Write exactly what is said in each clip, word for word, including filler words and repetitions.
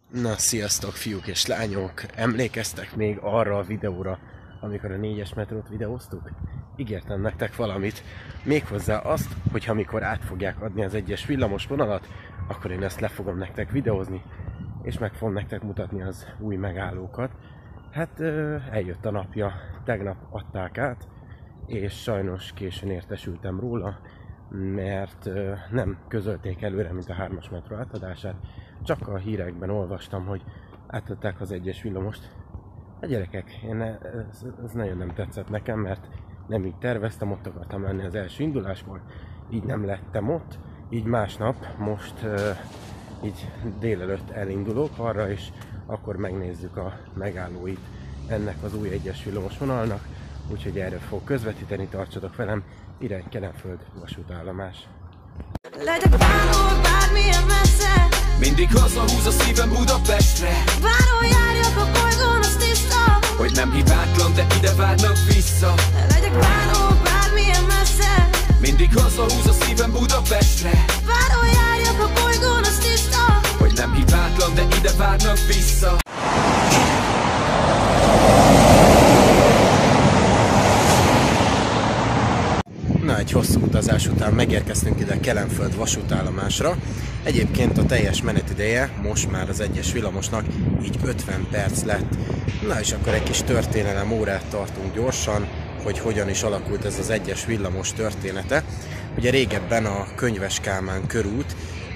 Na, sziasztok fiúk és lányok! Emlékeztek még arra a videóra, amikor a négyes metrót videóztuk? Ígértem nektek valamit, méghozzá azt, hogy amikor át fogják adni az egyes villamos vonalat, akkor én ezt le fogom nektek videózni, és meg fogom nektek mutatni az új megállókat. Hát eljött a napja, tegnap adták át, és sajnos későn értesültem róla, mert nem közölték előre, mint a hármas metró átadását. Csak a hírekben olvastam, hogy átadták az egyes villamost. A gyerekek, én ez, ez nagyon nem tetszett nekem, mert nem így terveztem, ott akartam lenni az első indulásból, így nem lettem ott, így másnap, most így délelőtt elindulok arra, és akkor megnézzük a megállóit ennek az új egyes villamos vonalnak, úgyhogy erre fog közvetíteni, tartsatok velem, irány Kelenföld vasútállomás. Legyek bárhol, bármilyen messze, mindig hazahúz a szívem Budapestre. bárhol járjak a bolygón, az tiszta, hogy nem hibátlan, de ide várnak vissza. Legyek bárhol, bármilyen messze, mindig hazahúz a szívem Budapestre. bárhol járjak a bolygón, az tiszta, hogy nem hibátlan, de ide várnak vissza. Na, egy hosszú utazás után megérkeztünk ide Kelenföld vasútállomásra. Egyébként a teljes menetideje most már az egyes villamosnak így ötven perc lett. Na és akkor egy kis történelem órát tartunk gyorsan, hogy hogyan is alakult ez az egyes villamos története. Ugye régebben a Könyves Kálmán körút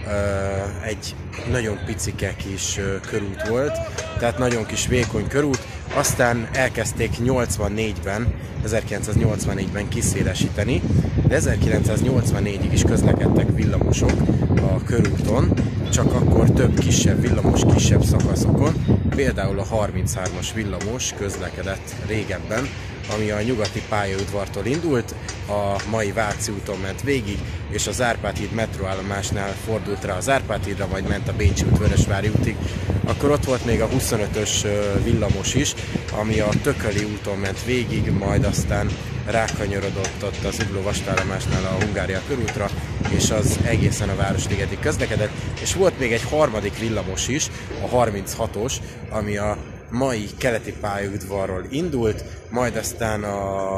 egy nagyon picike kis körút volt, tehát nagyon kis vékony körút, aztán elkezdték nyolcvannégyben, ezerkilencszáznyolcvannégyben kiszélesíteni, de ezerkilencszáznyolcvannégyig is közlekedtek villamosok a körúton, csak akkor több kisebb villamos, kisebb szakaszokon, például a harminchármas villamos közlekedett régebben, ami a nyugati pályaudvartól indult, a mai Váci úton ment végig, és az Árpád híd metróállomásnál fordult rá az Árpád hídra, majd ment a Bécsi út Vörösvári útig. Akkor ott volt még a huszonötös villamos is, ami a Tököli úton ment végig, majd aztán rákanyarodott ott az Zugló vasútállomásnál a Hungária körútra, és az egészen a Városligetig közlekedett. És volt még egy harmadik villamos is, a harminchatos, ami a mai keleti pályaudvarról indult, majd aztán a,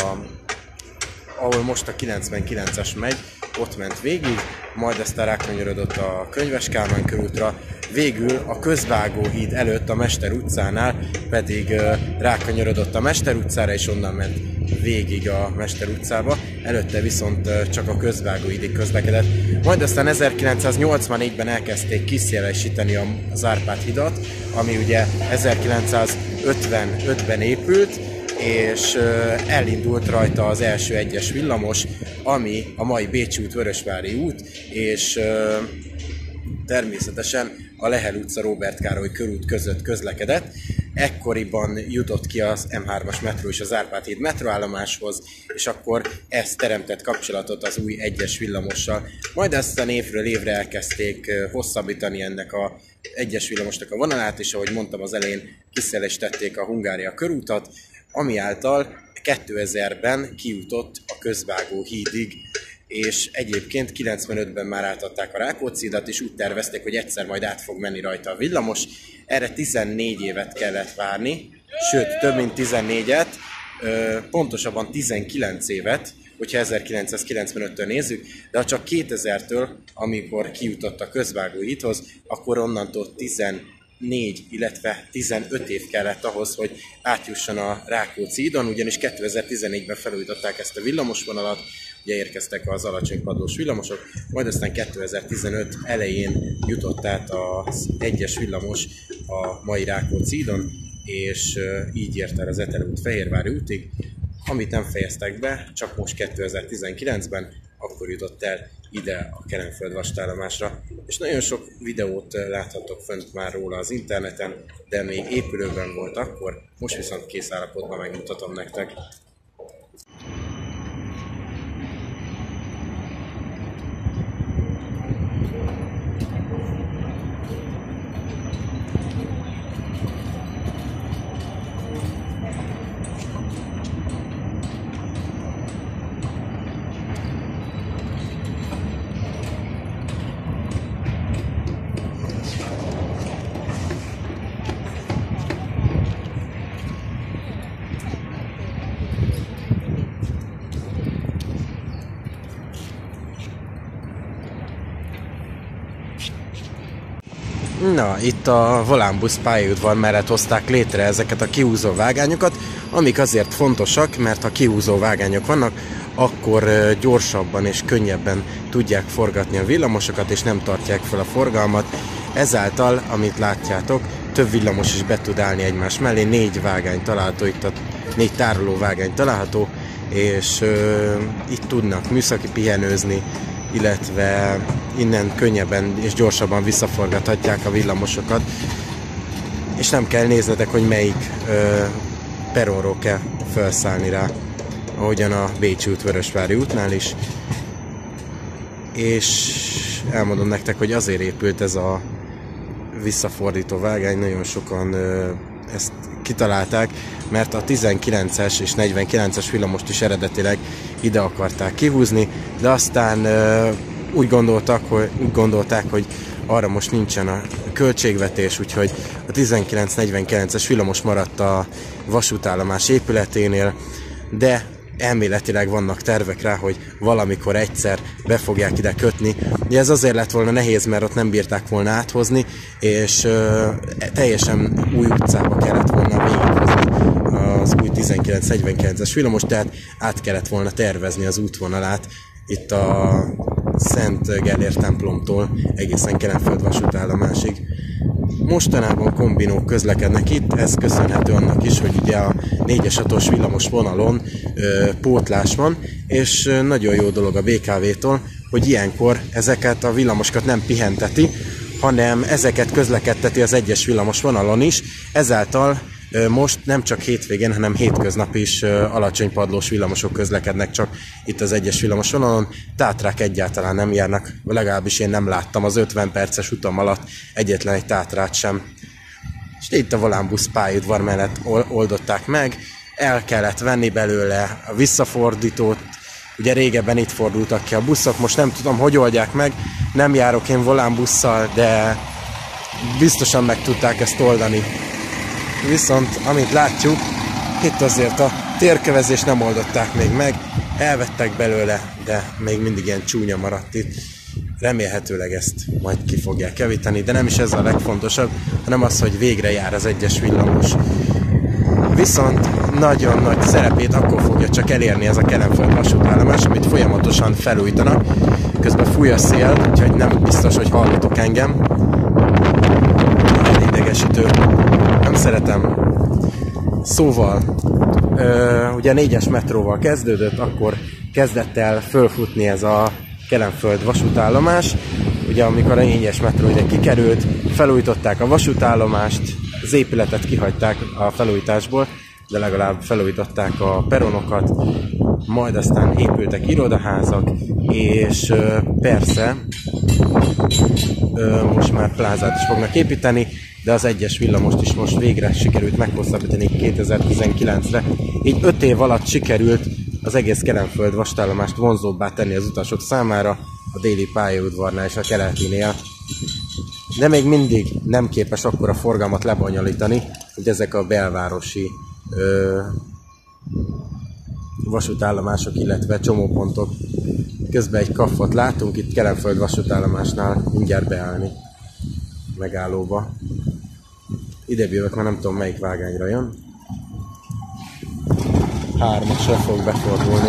ahol most a kilencvenkilences megy, ott ment végig, majd aztán rákanyarodott a Könyves Kálmán körútra, végül a Közvágó híd előtt a Mester utcánál pedig uh, rákanyarodott a Mester utcára, és onnan ment végig a Mester utcába, előtte viszont uh, csak a Közvágó hídig közlekedett. Majd aztán ezerkilencszáznyolcvannégyben elkezdték kiszélesíteni az Árpád hidat, ami ugye ezerkilencszázötvenötben épült, és elindult rajta az első egyes villamos, ami a mai Bécsi út Vörösvári út, és természetesen a Lehel utca Róbert Károly körút között közlekedett. Ekkoriban jutott ki az M hármas metró és az Árpád híd metróállomáshoz, és akkor ez teremtett kapcsolatot az új egyes villamossal. Majd aztán évről évre elkezdték hosszabbítani ennek a egyes villamosnak a vonalát, és ahogy mondtam az elején, kiszélesítették a Hungária körútat, ami által kétezerben kijutott a Közvágó hídig, és egyébként kilencvenötben már átadták a Rákóczi hidat, és úgy tervezték, hogy egyszer majd át fog menni rajta a villamos. Erre tizennégy évet kellett várni, sőt több mint tizennégyet, pontosabban tizenkilenc évet, hogyha ezerkilencszázkilencvenöttől nézzük, de ha csak kétezertől, amikor kijutott a Közvágó hídhoz, akkor onnantól tizennégy, illetve tizenöt év kellett ahhoz, hogy átjusson a Rákóczi hídon, ugyanis kétezer-tizennégyben felújították ezt a villamosvonalat, ugye érkeztek az alacsony padlós villamosok, majd aztán kétezer-tizenöt elején jutott át az egyes villamos a mai Rákóczi hídon, és így ért el az Etelő út Fehérvári útig, amit nem fejeztek be, csak most kétezer-tizenkilencben, akkor jutott el ide a Kelenföld vasútállomásra, és nagyon sok videót láthatok fönt már róla az interneten, de még épülőben volt akkor, most viszont kész állapotban megmutatom nektek. Na, itt a Volánbusz pályaudvar mellett hozták létre ezeket a kihúzó vágányokat, amik azért fontosak, mert ha kihúzó vágányok vannak, akkor gyorsabban és könnyebben tudják forgatni a villamosokat, és nem tartják fel a forgalmat. Ezáltal, amit látjátok, több villamos is be tud állni egymás mellé, négy vágány található, itt a négy tároló vágány található, és uh, itt tudnak műszaki pihenőzni, illetve innen könnyebben és gyorsabban visszaforgathatják a villamosokat, és nem kell néznetek, hogy melyik uh, peronról kell felszállni rá, ahogyan a Bécsi út, Vörösvári útnál is. És elmondom nektek, hogy azért épült ez a visszafordító vágány, nagyon sokan uh, ezt kitalálták, mert a tizenkilences és negyvenkilences villamost is eredetileg ide akarták kihúzni, de aztán uh, úgy, gondoltak, hogy, úgy gondolták, hogy arra most nincsen a költségvetés, úgyhogy a tizenkilenc negyvenkilences villamos maradt a vasútállomás épületénél, de elméletileg vannak tervek rá, hogy valamikor egyszer be fogják ide kötni. Ugye ez azért lett volna nehéz, mert ott nem bírták volna áthozni, és uh, teljesen új utcába kellett volna végighozni az új tizenkilenc negyvenkilences villamos, tehát át kellett volna tervezni az útvonalát itt a Szent Gellért templomtól egészen Kelenföld vasútállomásig. Mostanában kombinók közlekednek itt, ez köszönhető annak is, hogy ugye a négyes hatos villamos vonalon ö, pótlás van, és ö, nagyon jó dolog a bé ká vé-tól, hogy ilyenkor ezeket a villamosokat nem pihenteti, hanem ezeket közlekedteti az egyes villamos vonalon is, ezáltal ö, most nem csak hétvégén, hanem hétköznap is ö, alacsony padlós villamosok közlekednek csak itt az egyes villamos vonalon, tátrák egyáltalán nem járnak, legalábbis én nem láttam az ötven perces utam alatt egyetlen egy tátrát sem. És itt a Volánbusz pályaudvar mellett oldották meg, el kellett venni belőle a visszafordítót, ugye régebben itt fordultak ki a buszok, most nem tudom, hogy oldják meg, nem járok én volánbusszal, de biztosan meg tudták ezt oldani. Viszont, amit látjuk, itt azért a térkövezést nem oldották még meg, elvettek belőle, de még mindig ilyen csúnya maradt itt. Remélhetőleg ezt majd ki fogják javítani, de nem is ez a legfontosabb, hanem az, hogy végre jár az egyes villamos. Viszont nagyon nagy szerepét akkor fogja csak elérni ez a Kelenföld vasútállomás, amit folyamatosan felújítanak. Közben fúj a szél, úgyhogy nem biztos, hogy hallotok engem. Elidegesítő. Nem szeretem. Szóval, ö, ugye a négyes metróval kezdődött, akkor kezdett el fölfutni ez a Kelenföld vasútállomás. Ugye amikor a négyes metró ide kikerült, felújították a vasútállomást, az épületet kihagyták a felújításból, de legalább felújították a peronokat, majd aztán épültek irodaházak, és ö, persze ö, most már plázát is fognak építeni, de az egyes villamost is most végre sikerült meghosszabbítani kétezer-tizenkilencre. Így öt év alatt sikerült az egész Kelenföld vasútállomást vonzóbbá tenni az utasok számára, a déli pályaudvarnál és a keletinél. De még mindig nem képes akkora forgalmat lebonyolítani, hogy ezek a belvárosi ö, vasútállomások, illetve csomópontok. Közben egy kaffot látunk itt Kelenföld vasútállomásnál mindjárt beállni megállóba. Ide jövök, már nem tudom melyik vágányra jön. Hármasra fog befordulni.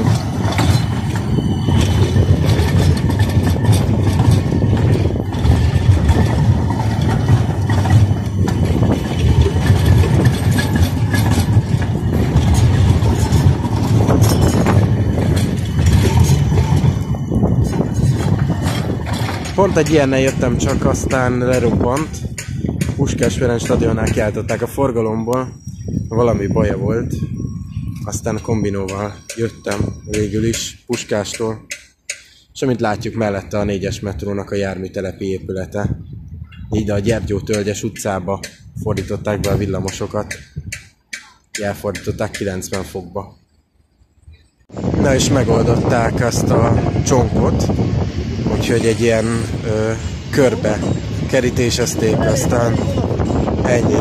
Pont egy ilyennel jöttem, csak aztán lerobbant. Puskás Ferenc stadionnál kiáltották a forgalomból, valami baja volt. Aztán kombinóval jöttem végül is Puskástól. És amint látjuk, mellette a négyes metrónak a járműtelepi épülete. Így a Gyergyó-Tölgyes utcába fordították be a villamosokat. Elfordították kilencven fokba. Na és megoldották azt a csonkot, úgyhogy egy ilyen ö, körbe kerítésezték, aztán ennyi.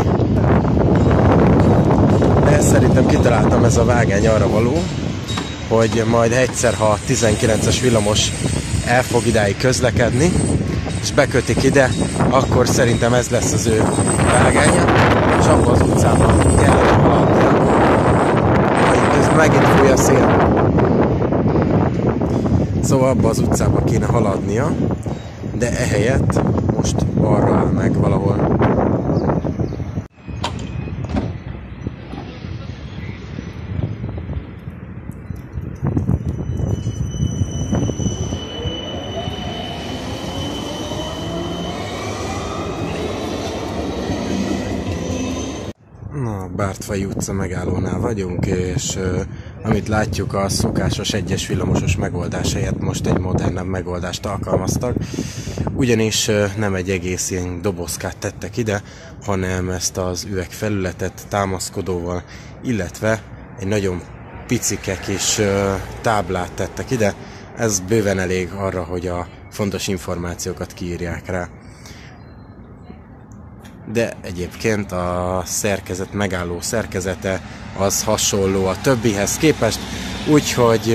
De szerintem kitaláltam, ez a vágány arra való, hogy majd egyszer, ha a tizenkilences villamos el fog idáig közlekedni, és bekötik ide, akkor szerintem ez lesz az ő vágánya, és abban az utcában kellene haladnia. Ez megint fúj a szél. Szóval abban az utcában kéne haladnia, de ehelyett most arra áll meg valahol. Na, Bártfai utca megállónál vagyunk, és uh, amit látjuk, a szokásos egyes villamosos megoldás helyett most egy modernebb megoldást alkalmaztak. Ugyanis uh, nem egy egész ilyen dobozkát tettek ide, hanem ezt az üvegfelületet támaszkodóval, illetve egy nagyon picike kis uh, táblát tettek ide. Ez bőven elég arra, hogy a fontos információkat kiírják rá. De egyébként a szerkezet, megálló szerkezete az hasonló a többihez képest, úgyhogy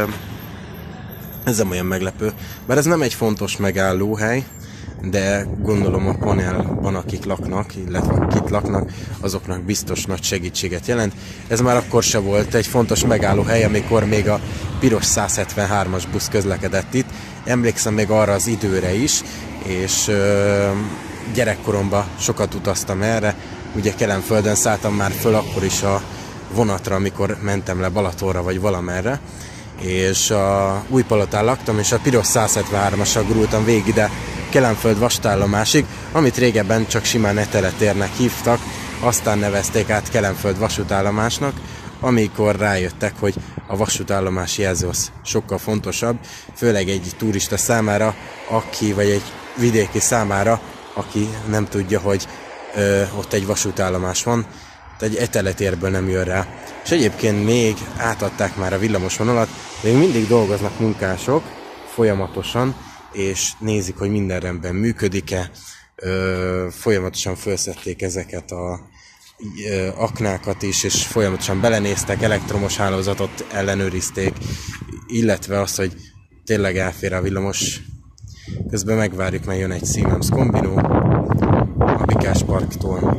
ez nem olyan meglepő. Bár ez nem egy fontos megállóhely, de gondolom a panelban, akik laknak, illetve akik laknak, azoknak biztos nagy segítséget jelent. Ez már akkor se volt egy fontos megállóhely, amikor még a piros száz hetvenhármas busz közlekedett itt. Emlékszem még arra az időre is, és gyerekkoromban sokat utaztam erre, ugye Kelenföldön szálltam már föl akkor is a vonatra, amikor mentem le Balatonra vagy valamerre, és a Újpalotán laktam, és a piros száz hetvenhármassal gurultam végig ide Kelenföld vasútállomásig, amit régebben csak simán Eteletérnek hívtak, aztán nevezték át Kelenföld vasútállomásnak, amikor rájöttek, hogy a vasútállomási jelző az sokkal fontosabb, főleg egy turista számára, aki, vagy egy vidéki számára, aki nem tudja, hogy ö, ott egy vasútállomás van, tehát egy Eteletérből nem jön rá. És egyébként még átadták már a villamosvonalat, még mindig dolgoznak munkások folyamatosan, és nézik, hogy minden rendben működik-e. Ö, folyamatosan felszették ezeket a ö, aknákat is, és folyamatosan belenéztek, elektromos hálózatot ellenőrizték, illetve azt, hogy tényleg elfér a villamos. Közben megvárjuk, mert jön egy Siemens kombinó a Bikás parktól.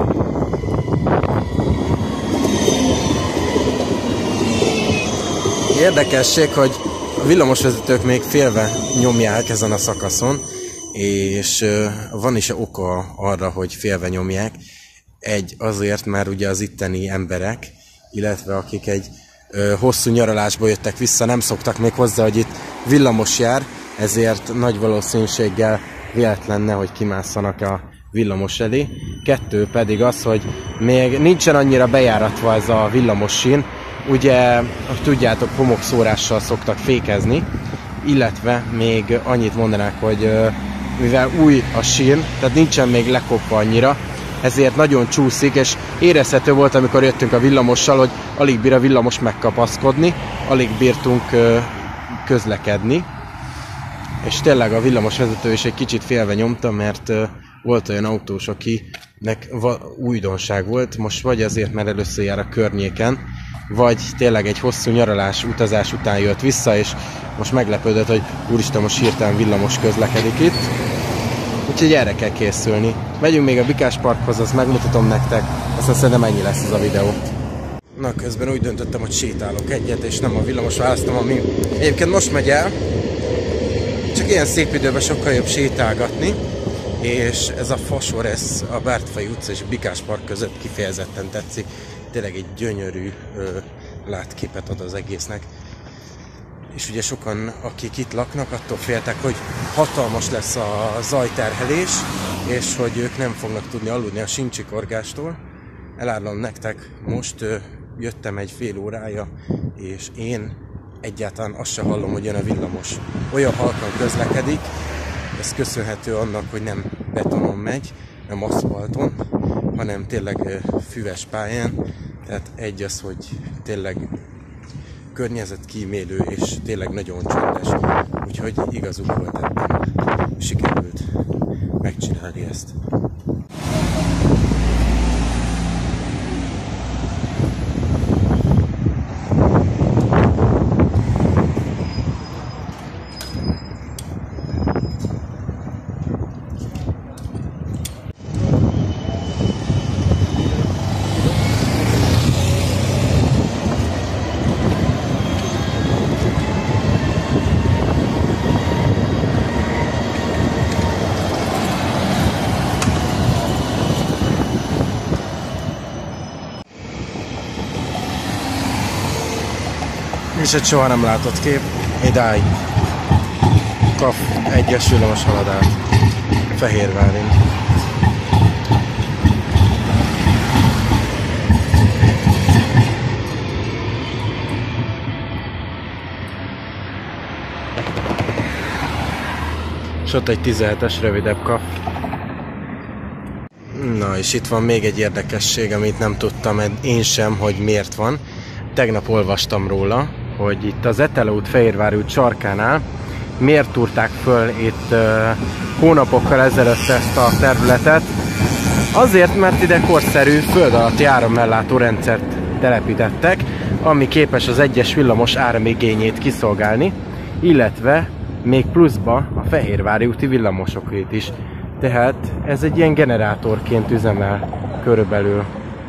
Érdekesség, hogy a villamosvezetők még félve nyomják ezen a szakaszon, és van is oka arra, hogy félve nyomják. Egy azért, mert ugye az itteni emberek, illetve akik egy hosszú nyaralásból jöttek vissza, nem szoktak még hozzá, hogy itt villamos jár, ezért nagy valószínűséggel véletlen, hogy kimásszanak a villamos elé. Kettő pedig az, hogy még nincsen annyira bejáratva ez a villamos sín, ugye, hogy tudjátok, homokszórással szoktak fékezni, illetve még annyit mondanák, hogy mivel új a sín, tehát nincsen még lekopva annyira, ezért nagyon csúszik, és érezhető volt, amikor jöttünk a villamossal, hogy alig bír a villamos megkapaszkodni, alig bírtunk közlekedni. És tényleg a villamosvezető is egy kicsit félve nyomta, mert uh, volt olyan autós, akinek újdonság volt, most vagy azért, mert először jár a környéken, vagy tényleg egy hosszú nyaralás, utazás után jött vissza, és most meglepődött, hogy úristen, most hirtelen villamos közlekedik itt. Úgyhogy erre kell készülni. Megyünk még a Bikás parkhoz, azt megmutatom nektek, aztán szerintem ennyi lesz ez a videó. Na, közben úgy döntöttem, hogy sétálok egyet, és nem a villamos választom, ami egyébként most megy el. Csak ilyen szép időben sokkal jobb sétálgatni, és ez a fasor, ez a Bártfai utca és a Bikás park között kifejezetten tetszik. Tényleg egy gyönyörű ö, látképet ad az egésznek. És ugye sokan, akik itt laknak, attól féltek, hogy hatalmas lesz a zajterhelés, és hogy ők nem fognak tudni aludni a síncsikorgástól. Elárulom nektek, most ö, jöttem egy fél órája, és én egyáltalán azt sem hallom, hogy jön a villamos. Olyan halkan közlekedik, ez köszönhető annak, hogy nem betonon megy, nem aszfalton, hanem tényleg füves pályán. Tehát egy az, hogy tényleg környezetkímélő és tényleg nagyon csöndes. Úgyhogy igazuk volt ebben. Sikerült megcsinálni ezt. is egy soha nem látott kép. Idáig. Kap egyes villamos halad át Fehérvárin. És ott egy tizenhetes rövidebb kap. Na és itt van még egy érdekesség, amit nem tudtam én sem, hogy miért van. Tegnap olvastam róla, hogy itt az Etele út Fehérvári út sarkánál miért túrták föl itt uh, hónapokkal ezelőtt ezt a területet. Azért, mert ide korszerű föld alatti áramellátó rendszert telepítettek, ami képes az egyes villamos áramigényét kiszolgálni, illetve még pluszba a Fehérvári úti villamosokét is. Tehát ez egy ilyen generátorként üzemel körülbelül.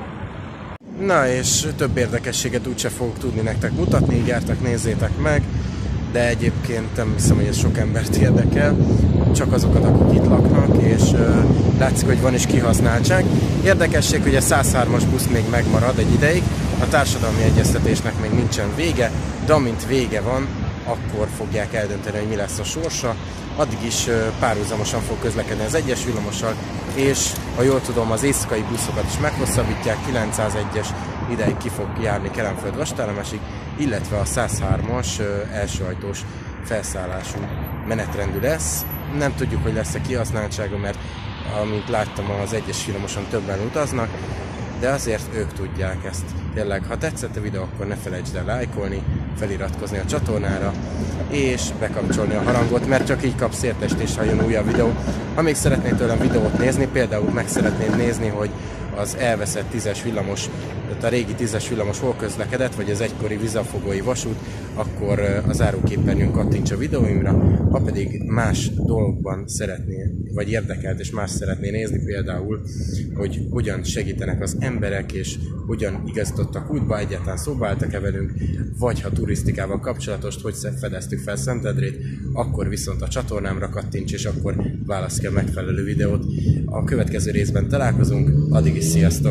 Na és több érdekességet úgyse fogok tudni nektek mutatni, gyertek, nézzétek meg, de egyébként nem hiszem, hogy ez sok embert érdekel, csak azokat, akik itt laknak, és uh, látszik, hogy van is kihasználtság. Érdekesség, hogy a száz hármas busz még megmarad egy ideig, a társadalmi egyeztetésnek még nincsen vége, de amint vége van, akkor fogják eldönteni, hogy mi lesz a sorsa. Addig is párhuzamosan fog közlekedni az egyes villamossal, és ha jól tudom, az éjszakai buszokat is meghosszabbítják, kilencszázegyes ideig ki fog járni Kelenföld vasútállomásig, illetve a száz hármas elsőajtós felszállású menetrendű lesz. Nem tudjuk, hogy lesz-e kihasználtsága, mert amint láttam, az egyes villamoson többen utaznak, de azért ők tudják ezt. Tényleg, ha tetszett a videó, akkor ne felejtsd el lájkolni, feliratkozni a csatornára, és bekapcsolni a harangot, mert csak így kapsz értesítést, ha jön újabb videó. Ha még szeretnél tőlem videót nézni, például meg szeretnéd nézni, hogy az elveszett tízes villamos, tehát a régi tízes villamos hol közlekedett, vagy az egykori vizafogói vasút, akkor a záróképernyőn kattints a videóimra. Ha pedig más dolgokban szeretnél, vagy érdekelt és más szeretnél nézni, például, hogy hogyan segítenek az emberek, és hogyan igazítottak útba, egyáltalán szóba álltak-e velünk, vagy ha turisztikával kapcsolatos, hogy fedeztük fel Szentendrét, akkor viszont a csatornámra kattints, és akkor válasz ki a megfelelő videót. A következő részben találkozunk, addig is sziasztok!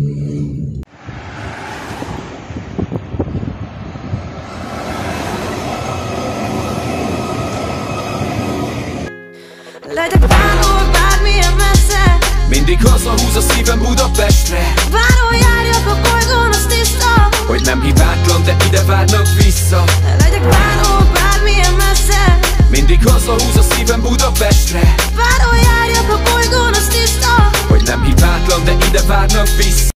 Legyek bánol bármilyen messze, Mindig hazahúz a szívem Budapestre. bárhol járjak a bolygón, az tiszta, Hogy nem hibátlan, de ide várnak vissza. legyek bánol bármilyen messze, Mindig hazahúz a szívem Budapestre. bárhol járjak a bolygón, az tiszta. Hogy nem hibátlan, de ide várnak vissza.